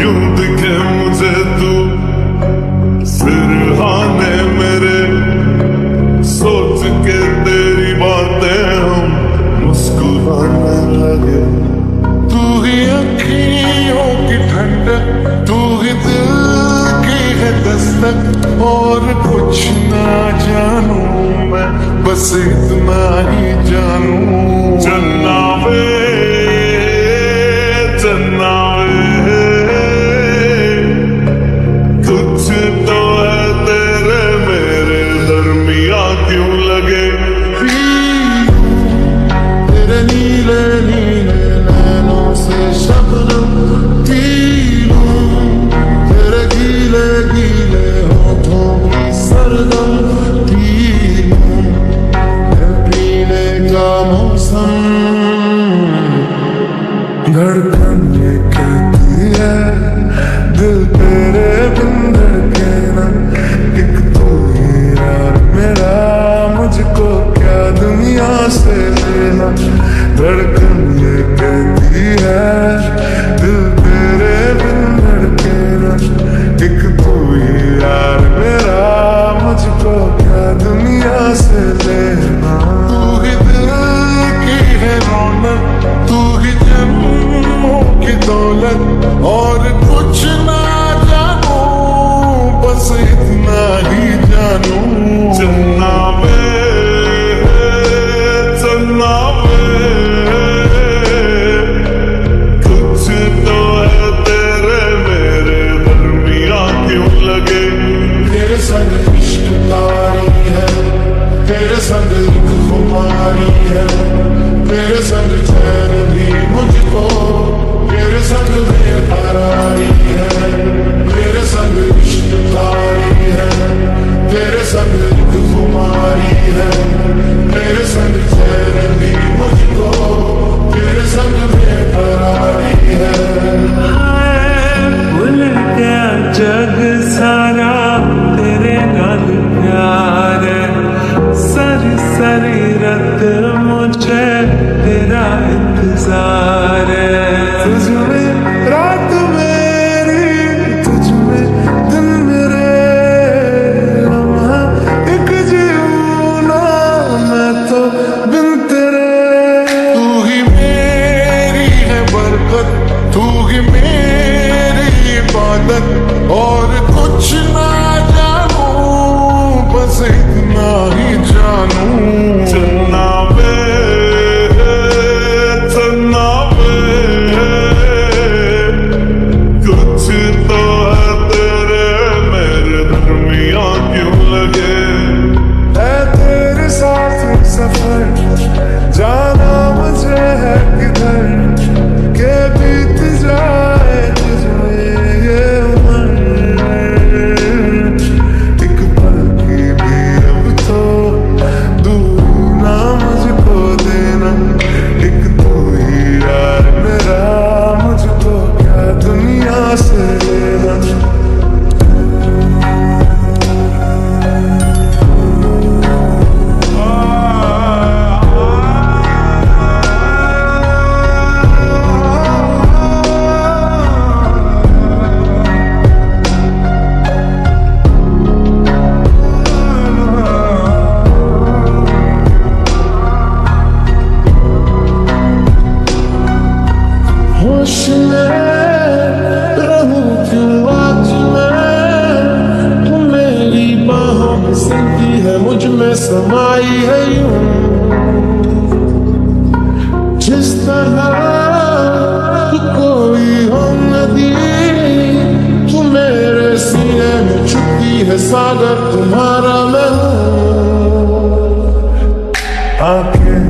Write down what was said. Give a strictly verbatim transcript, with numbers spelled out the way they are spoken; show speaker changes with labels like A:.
A: क्यों दिखे मुझे तू सिरहाने मेरे, सोच के तेरी बातें हम मुस्कुराने लगे।
B: तू ही अखियों की ठंडक, तू ही दिल की है दस्तक, और कुछ ना जानू मैं, बस इतना ही जानू।
A: चन्ना वे चन्ना वे, कुछ तो है तेरे मेरे दरमिया क्यों लगे।
B: तेरे नीले नीले नैनों से शबनम पी लूं, तेरे गीले गीले होठों की सरगम पी लूं, पीने का मौसम। धड़कन ये कहती है दिल तेरे बिन धड़के ना, एक तू ही यार मेरा, मुझको क्या दुनिया से लेना। धड़कन ये कहती है दिल तेरे बिन धड़के ना, एक तू ही यार मेरा, मुझको क्या दुनिया से लेना। तू ही दिल की है रौनक, तू ही जन्मों की दौलत, और कुछ ना जानू, बस इतना ही जानू।
A: चन्ना वे चन्ना वे, कुछ तो है तेरे मेरे दरमिया क्यों लगे।
B: तेरे संग इश्क तारी है, तेरे संग एक खुमारी है, तेरे संग चैन भी मुझको, तेरे संग बेकरारी है। तेरे संग इश्क तारी है, तेरे संग एक खुमारी है, तेरे संग चैन भी मुझको, तेरे संग बेकरारी है।
C: भूल गया जग सारा तेरे नाल प्यार है, सारी सारी रात मुझे तेरा इंतजार है।
B: तुझ में रात मेरी, तुझ में दिन मेरे, लम्हा एक जीऊं ना मैं तो बिन तेरे। तू ही मेरी है बरकत, तू ही मेरी इबादत, और कुछ ना जानू, बस इतना ही जानू।
A: चन्ना वे चन्ना वे, कुछ तो है तेरे मेरे दरमिया क्यों लगे।
B: है तेरे साथ सफर, जाना मुझे है किधर, के बीत जाए तुझमें ये उम्र। एक पल की भी अब तो दूर ना मुझको देना, एक तू ही यार मेरा, मुझको क्या दुनिया से लेना। होश में रहूं क्यों आज मैं, तू मेरी बाहों में सिलती है, मुझ में समाई है यूं। जिस तरह तू कोई हो नदी, तू मेरे सीने में छुपती है सागर, तुम्हारा मैं हूँ। आके